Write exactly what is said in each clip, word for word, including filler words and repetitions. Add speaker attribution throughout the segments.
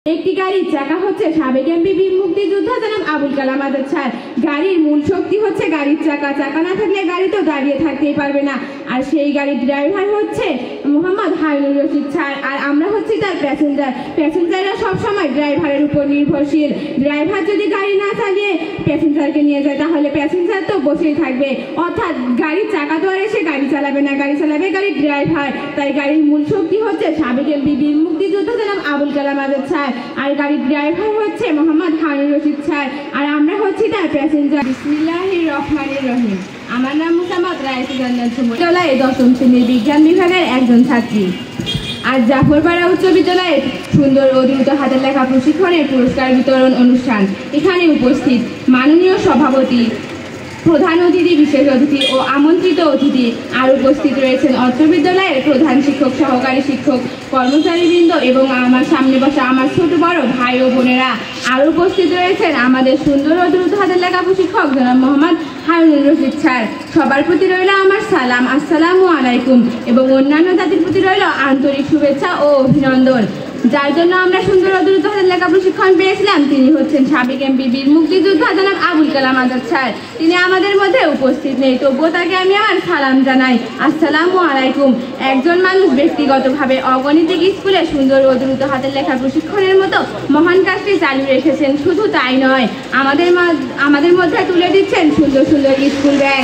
Speaker 1: একটি গাড়ির চাকা হচ্ছে সাবেক এমপি বীর মুক্তিযোদ্ধা জনাব আবুল কালাম আজাদ স্যার। গাড়ির মূল শক্তি হচ্ছে গাড়ির চাকা। চাকা না থাকলে গাড়ি তো দাঁড়িয়ে থাকতেই পারবে না। আর সেই গাড়ির ড্রাইভার হচ্ছে মোহাম্মদ হারুনুর রশিদ স্যার, আর আমরা হচ্ছি তার প্যাসেঞ্জার। প্যাসেঞ্জাররা সবসময় ড্রাইভারের উপর নির্ভরশীল। ড্রাইভার যদি গাড়ি না চালিয়ে প্যাসেঞ্জারকে নিয়ে যায় তাহলে প্যাসেঞ্জার তো বসেই থাকবে, অর্থাৎ গাড়ির চাকা তো আর এসে গাড়ি চালাবে না, গাড়ি চালাবে গাড়ির ড্রাইভার। তাই গাড়ির মূল শক্তি হচ্ছে সাবেক এমপি বীর মুক্তিযোদ্ধা জনাব আবুল কালাম আজাদ স্যার, আর গাড়ির ড্রাইভার হচ্ছে মোহাম্মদ হারুনুর রশিদ স্যার, আর আমরা হচ্ছি তার প্যাসেঞ্জার। বিসমিল্লাহির রহমানির রহিম। আমার নাম মুসাম্মদ রায়সা জান্নাত সুমন, বিদ্যালয়ে দশম শ্রেণীর বিজ্ঞান বিভাগের একজন ছাত্রী। আজ জাফরপাড়া উচ্চ বিদ্যালয়ের সুন্দর ও দ্রুত হাতের লেখা প্রশিক্ষণের পুরস্কার বিতরণ অনুষ্ঠান। এখানে উপস্থিত মাননীয় সভাপতি, প্রধান অতিথি, বিশেষ অতিথি ও আমন্ত্রিত অতিথি। আর উপস্থিত রয়েছেন অত্র বিদ্যালয়ের প্রধান শিক্ষক, সহকারী শিক্ষক, কর্মচারীবৃন্দ এবং আমার সামনে বসা আমার ছোট বড় ভাই ও বোনেরা। আর উপস্থিত রয়েছেন আমাদের সুন্দর ও দ্রুত হাতের লেখা প্রশিক্ষক জনাব মোহাম্মদ হারুনুর রশিদ স্যার। সবার প্রতি রইল আমার সালাম, আসসালামু আলাইকুম, এবং অন্যান্য জাতির প্রতি রইল আন্তরিক শুভেচ্ছা ও অভিনন্দন। যার জন্য আমরা সুন্দর ও দ্রুত হাতের লেখা প্রশিক্ষণ পেয়েছিলাম তিনি হচ্ছেন সাবেক এমপি বীর মুক্তিযোদ্ধা জনাব আবুল কালাম আজাদ স্যার। তিনি আমাদের মধ্যে উপস্থিত নেই, তবুও তাকে আমি আমার সালাম জানাই, আসসালামু আলাইকুম। একজন মানুষ ব্যক্তিগতভাবে অগণিতিক স্কুলে সুন্দর ও দ্রুত হাতের লেখা প্রশিক্ষণের মতো মহান কাজটি চালু রেখেছেন। শুধু তাই নয়, আমাদের আমাদের মধ্যে তুলে দিচ্ছেন সুন্দর সুন্দর স্কুল ব্যাগ।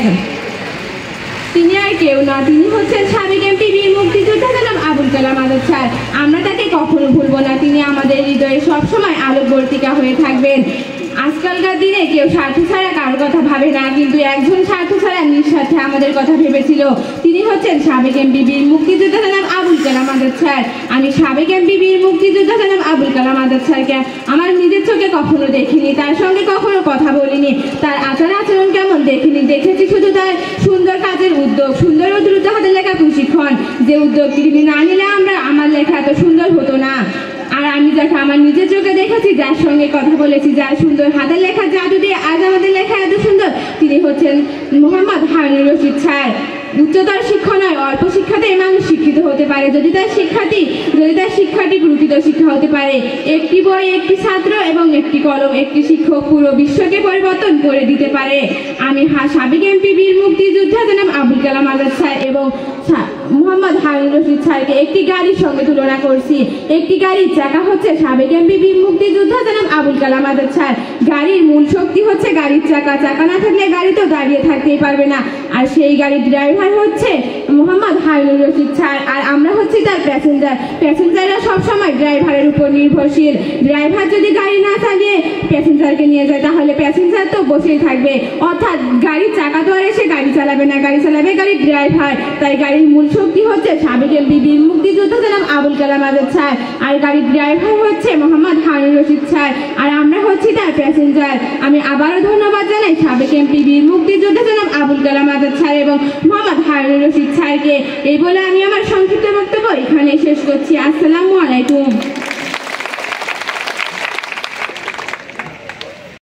Speaker 1: তিনি আর কেউ না, তিনি হচ্ছেন সাবেক এমপি বীর মুক্তিযোদ্ধা জনাব আবুল কালাম আজাদ স্যার। আমরা তাকে কখনো ভুলবো না, তিনি আমাদের হৃদয়ে সবসময় আলোকবর্তিকা হয়ে থাকবেন। আজকালকার দিনে কেউ স্বার্থ ছাড়া কারোর কথা ভাবে না, কিন্তু একজন স্বার্থ ছাড়া নিঃস্বার্থে আমাদের কথা ভেবেছিল। তিনি হচ্ছেন সাবেক এমপি বীর মুক্তিযোদ্ধা জনাব আবুল কালাম আজাদ স্যার। আমি সাবেক এমপি বীর মুক্তিযোদ্ধা জনাব আবুল কালাম আজাদ স্যারকে আমার নিজের চোখে কখনো দেখিনি, তার সঙ্গে কখনো কথা বলিনি, তার আচার আচরণ কেমন দেখিনি। দেখেছি শুধু তার সুন্দর কাজের উদ্যোগ, সুন্দর ও দ্রুত হাতের লেখা প্রশিক্ষণ। যে উদ্যোগটি তিনি না নিলে আমরা আমার লেখা এত সুন্দর হতো না। আর আমি যাকে আমার নিজের চোখে দেখেছি, যার সঙ্গে কথা বলেছি, যার সুন্দর হাতের লেখা জাদু দিয়ে আজ আমাদের লেখা এত সুন্দর, তিনি হচ্ছেন মোহাম্মদ হারুনুর রশিদ স্যার। উচ্চতর শিক্ষা নয়, অল্প শিক্ষাতেই মানুষ শিক্ষিত হতে পারে যদি তার শিক্ষার্থী যদি তার শিক্ষাটি প্রকৃত শিক্ষা হতে পারে। একটি বই, একটি ছাত্র এবং একটি কলম, একটি শিক্ষক পুরো বিশ্বকে পরিবর্তন করে দিতে পারে। আমি সাবেক এমপি বীর মুক্তিযোদ্ধা জনাব আবুল কালাম আজাদ স্যার এবং মোহাম্মদ হারুনুর রশিদ স্যারকে একটি গাড়ির সঙ্গে তুলনা করছি। একটি গাড়ির চাকা হচ্ছে সাবেক এমপি বীর মুক্তিযোদ্ধা জনাব আবুল কালাম আজাদ স্যার। গাড়ির মূল শক্তি হচ্ছে গাড়ির চাকা। চাকা না থাকলে গাড়ি তো দাঁড়িয়ে থাকতেই পারবে না। আর সেই গাড়ির ড্রাইভার হচ্ছে মোহাম্মদ হারুনুর রশিদ স্যার, আর আমরা হচ্ছি তার প্যাসেঞ্জার। প্যাসেঞ্জাররা সবসময় ড্রাইভারের উপর নির্ভরশীল। ড্রাইভার যদি গাড়ি না চালিয়ে প্যাসেঞ্জারকে নিয়ে যায় তাহলে প্যাসেঞ্জার তো বসেই থাকবে, অর্থাৎ গাড়ির চাকা তো আর এসে গাড়ি চালাবে না, গাড়ি চালাবে গাড়ির ড্রাইভার। তাই গাড়ির মূল শক্তি হচ্ছে সাবেক এমপি বীর মুক্তিযোদ্ধা জনাব আবুল কালাম আজাদ স্যার, আর গাড়ির ড্রাইভার হচ্ছে মোহাম্মদ হারুনুর রশিদ স্যার, আর আমরা হচ্ছি তার প্যাসেঞ্জার। আমি আবারও ধন্যবাদ জানাই সাবেক এমপি বীর মুক্তিযোদ্ধা জনাব আবুল কালাম আজাদ স্যার এবং মোহাম্মদ হারুনুর রশিদ স্যারকে। এই বলে আমি আমার সংক্ষিপ্ত বক্তব্য এখানে শেষ করছি। আসসালামু আলাইকুম।